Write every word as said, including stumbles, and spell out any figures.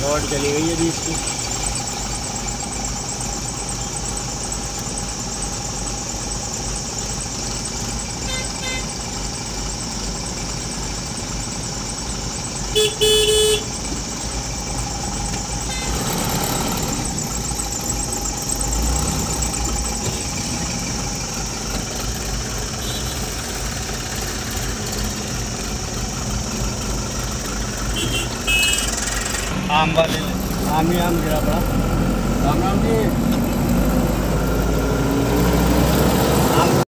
और चली गई अभी इसकी। आम वाले आम ही आम गिरा पड़ा। राम राम जी।